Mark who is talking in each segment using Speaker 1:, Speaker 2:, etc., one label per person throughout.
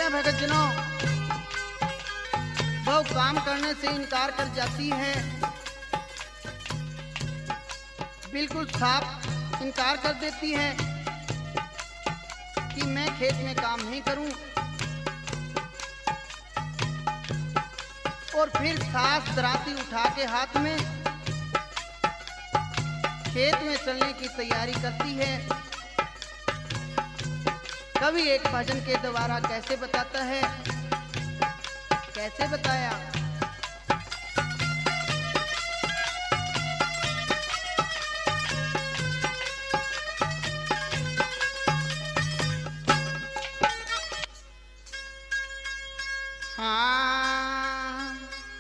Speaker 1: भगत जनों, वो काम करने से इनकार कर जाती है, बिल्कुल साफ इनकार कर देती है कि मैं खेत में काम नहीं करूं, और फिर सास दराती उठा के हाथ में खेत में चलने की तैयारी करती है। कवि एक भजन के द्वारा कैसे बताता है, कैसे बताया? हाँ,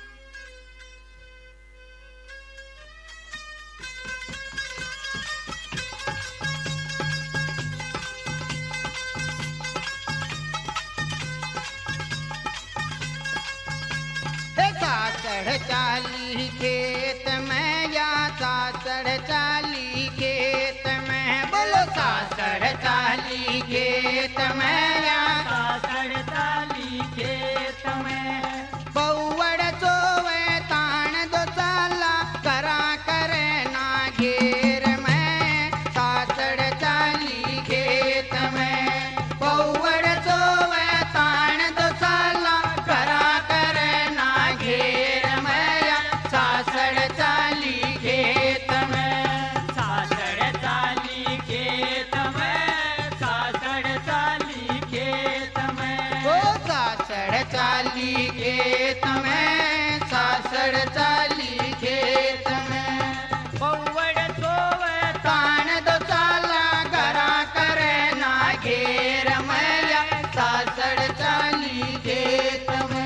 Speaker 1: चढ़ चाली खेत में या चढ़ चाली खेत में, बोलो चढ़ चाली खेत में या
Speaker 2: चढ़ चाली खेत में,
Speaker 1: बउड़ चोवे तान दो साला करा करे ना घेर में, चढ़ चाली खेत में बउड़ चोवे तान दो साला करा करे ना घेर में, सासड़ चाली खेत में,
Speaker 2: सासड़ चाली खेत में, सासड़ चाली खेत में,
Speaker 1: ओ सासड़ चाली खेत में, सासड़ चाली खेत में,
Speaker 2: बउड़ सोवे
Speaker 1: तान दो साला गरा करे ना घेर मैया, सासड़ चाली खेत में।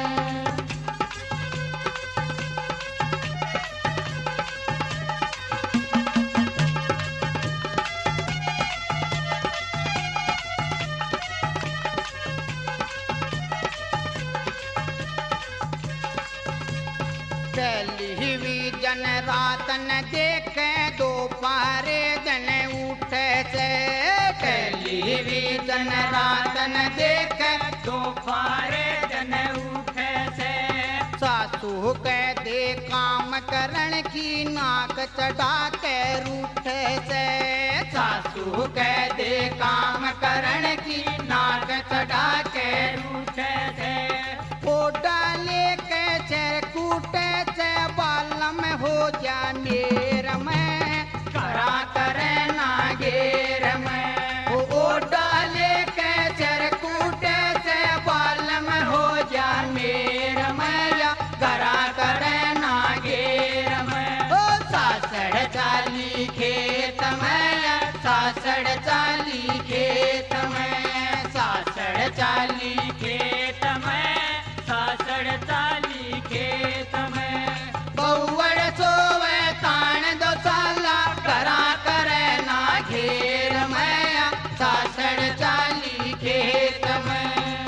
Speaker 1: पहली हुई जन रातन देखे दो पारे जन उठे से, पहली हुई जन रातन देखे
Speaker 2: दो फारे जन उठे से,
Speaker 1: सासू कह दे काम करण की नाक चढ़ा के रूठे से, सासू कह दे काम करण की नाक चढ़ा के
Speaker 2: उठे से,
Speaker 1: ओ डाले के चर कूटे से बालम हो जा मेर में, करा करे ना घेर में, ओ डाले के चर कूटे से बालम हो जा मेर में, या करा करे ना घेर में, ओ सासड़ चाली खेत में, या सासड़ चाली खेत में, सासड़ चाली
Speaker 2: खेत में, सासड़ चाली खेत में,
Speaker 1: बउड़ सोवे तान दो साला करा करे ना घेर में, सासड़ चाली खेत में।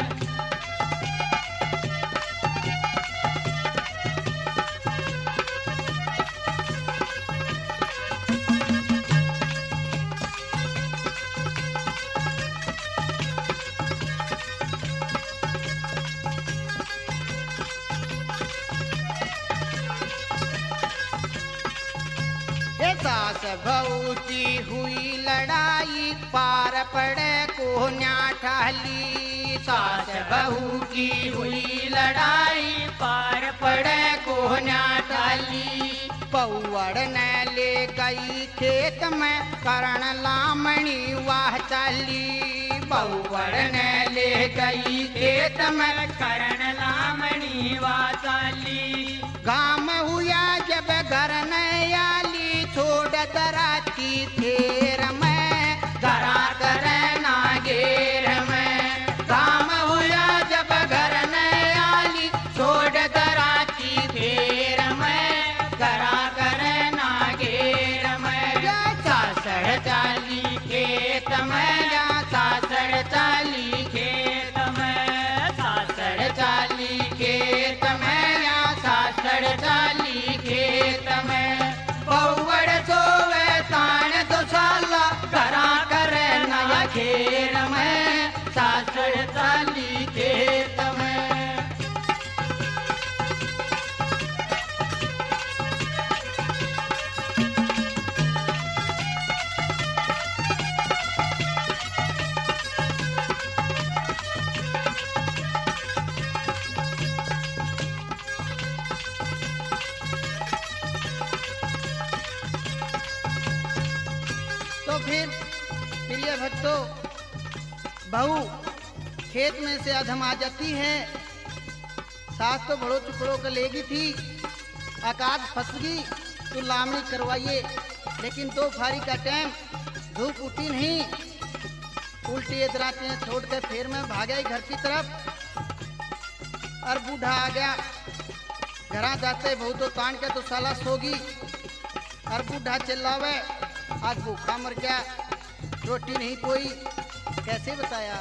Speaker 1: सास बहू की हुई लड़ाई पार पड़े को न्याठाली, सास बहू की हुई लड़ाई
Speaker 2: पार
Speaker 1: पड़े को न्याठाली, पौड़ ने ले गई खेत में करण लामणी वाह चाली, पौड़ ने ले गई खेत में
Speaker 2: करण लामणी वाचाली,
Speaker 1: गाम हुआ जब घर न आली छोड़ दराती फेर में, करा करे ना घेर में, गाम हुआ जब घर न आली छोड़ दराती फेर में, करा करे ना घेर में, या सासड़ चाली खेत में, या सासड़ चाली
Speaker 2: खेत में,
Speaker 1: सासड़ चाली खेत में, या सासड़ चाली खेत में, बउड़ सोवे तान दो साला करा करे नया घेर में, सासड़ चाली खेत तो फिर प्रिय भक्तों, बहू खेत में से अधम आ जाती है। सास तो बड़ो चुपड़ों को लेगी थी, आकाश फंस गई तो लामड़ी करवाइए, लेकिन 2 फारी का टाइम धूप उठी नहीं, उल्टी इधराते छोड़ के फिर मैं भागा घर की तरफ। और बूढ़ा आ गया, घरा जाते बहू तो तान के तो साला सोगी। और बूढ़ा चिल्लावे, आज भूखा मर गया, रोटी नहीं कोई, कैसे बताया।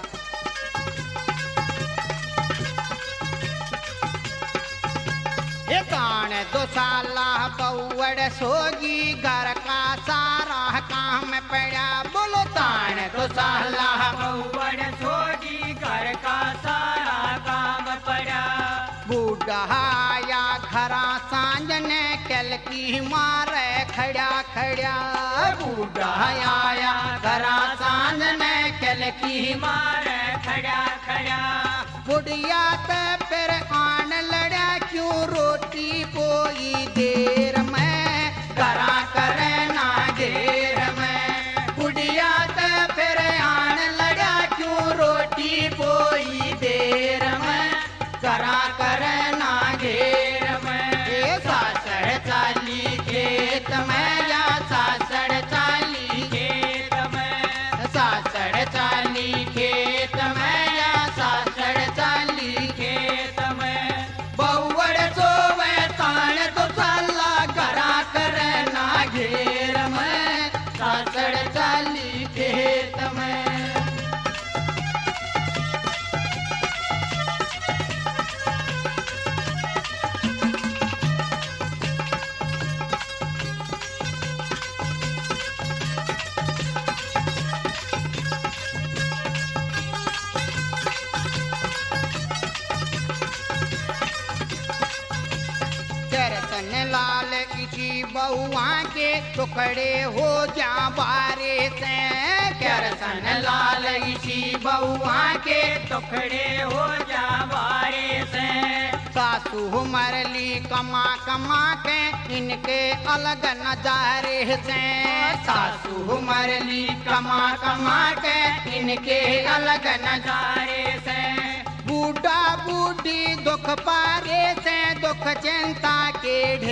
Speaker 1: ये तान 2 साला बउड़ सोगी, घर का सारा काम पड़ा। बोलो तान 2 साला
Speaker 2: बउड़ सोगी, घर का सारा काम पड़ा।
Speaker 1: बूढ़ा आया घरा सांझने, कल की मारे खड़ा खड़ा। बूढ़ा आया घरा सांझने, कल की
Speaker 2: मारे खड़ा खड़ा।
Speaker 1: बुढ़िया ते फिर आन लड़ा, क्यों रोटी पोई देर में, करा करे ना देर में। बुढ़िया ते फिर आन लड़ा, क्यों रोटी पोई देर में, करा करे ना घेर में। ए सासड़ चाली खेत में, या सासड़ चाली
Speaker 2: खेत में,
Speaker 1: सासड़ चाली खेत में, या सासड़ चाली
Speaker 2: खेत में।
Speaker 1: बउड़ सोवे तान 2 साला, घरा करे ना घेर में, सासड़ चाली खेत में। दर्शन लाल इसी बउआ के टुकड़े हो जा बारे से। दर्शन लाल इसी बउआ के
Speaker 2: टुकड़े हो जा बारे से।
Speaker 1: सासू मरली कमा कमा के, इनके अलग नजारे से। सासू मरली कमा कमा के, इनके अलग नजारे से। बूढ़ा बूढ़ी दुख पारे से, दुख चिंता के